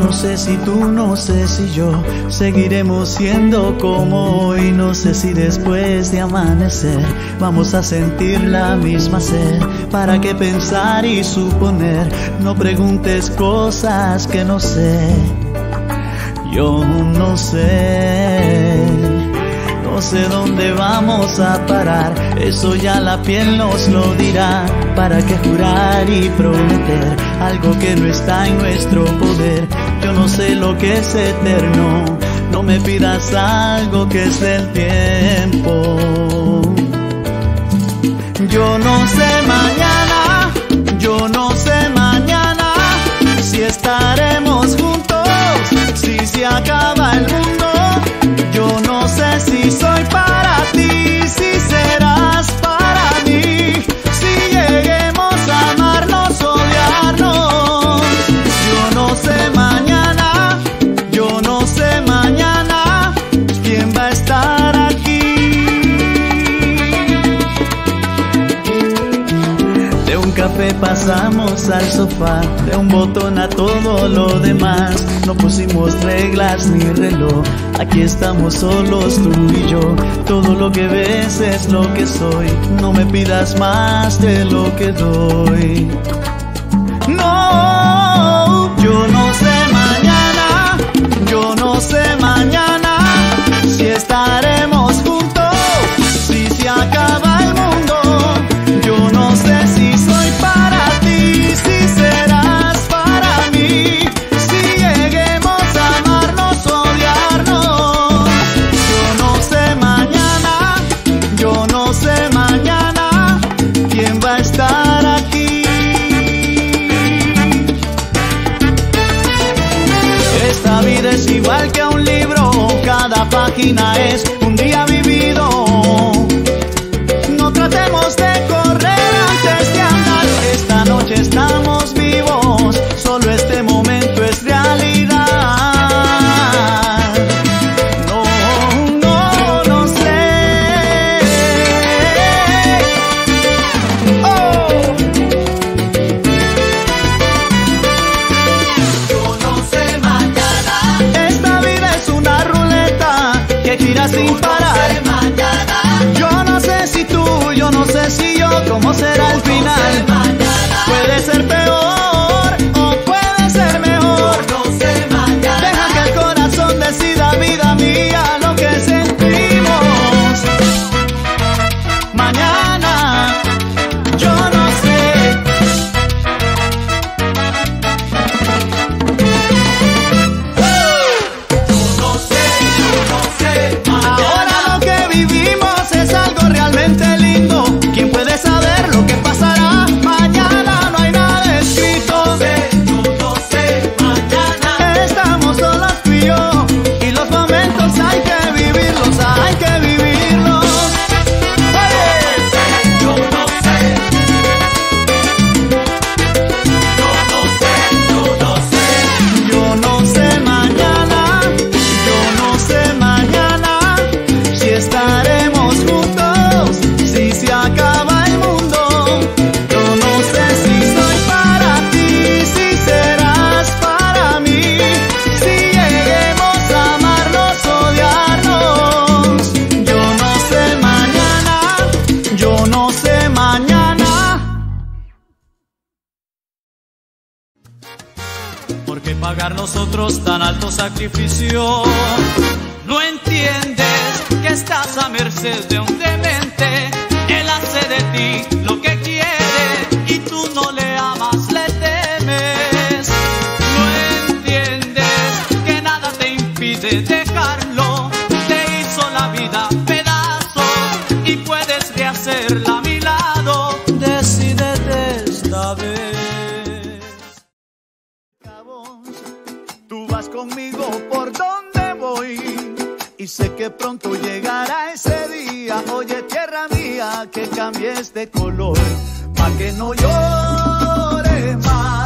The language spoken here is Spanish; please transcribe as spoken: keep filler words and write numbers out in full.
No sé si tú, no sé si yo seguiremos siendo como hoy. No sé si después de amanecer vamos a sentir la misma sed. ¿Para qué pensar y suponer? No preguntes cosas que no sé. Yo no sé, no sé dónde vamos a parar. Eso ya la piel nos lo dirá. ¿Para qué jurar y prometer algo que no está en nuestro poder? Yo no sé lo que es eterno. No me pidas algo que es del tiempo. Yo no sé mañana, yo no sé mañana si estaremos juntos, si se acaba el mundo. Yo no sé si soy para ti, si serás para mí, si lleguemos a amarnos, odiarnos. Yo no sé mañana, yo no sé mañana quién va a estar aquí. De un café pasamos al sofá, de un botón a todo lo demás. No pusimos reglas ni reloj, aquí estamos solos tú y yo. Todo lo que ves es lo que soy, no me pidas más de lo que doy. No, yo no sé mañana, yo no sé mañana si estaremos juntos, si se acaba el mundo. Yo no sé si soy para ti, si serás para mí, si lleguemos a amarnos, odiarnos. Yo no sé mañana, yo no sé mañana quién va a estar aquí. Esta vida es igual que un libro, cada página es un día vivido. No tratemos de correr antes de andar. Esta noche estamos vivos, solo este momento es realidad. No, no, no sé. Oh. Yo no sé mañana. Esta vida es una ruleta que gira sin parar. Yo no sé si tú, yo no sé si yo, cómo será el final. Puede ser peor o puede ser mejor. Deja que el corazón decida, vida mía, lo que sentimos. Mañana, yo no sé. No sé, yo no sé. Ahora lo que vivimos es algo realmente lindo. ¿Quién puede saber lo que pasará mañana? No hay nada escrito. Yo no sé mañana. Estamos solos tú y yo, y los momentos hay que vivirlos, hay que vivirlos. ¡Oye! Yo no sé. Yo no sé, yo no sé. Yo no sé mañana, yo no sé mañana si estaremos juntos, si se acaba el mundo. Yo no sé si soy para ti, si serás para mí, si lleguemos a amarnos, odiarnos. Yo no sé mañana, yo no sé mañana. ¿Por qué pagar nosotros tan alto sacrificio? No entiendes que estás a merced de un demente. Él hace de ti lo que quiere y tú no le amas, le temes. No entiendes que nada te impide dejarlo. Te hizo la vida pedazos y puedes rehacerla a mi lado. Decídete esta vez. Tú vas conmigo por donde voy y sé que pronto llegará ese día. Oye, tierra mía, que cambies de color pa' que no llore más.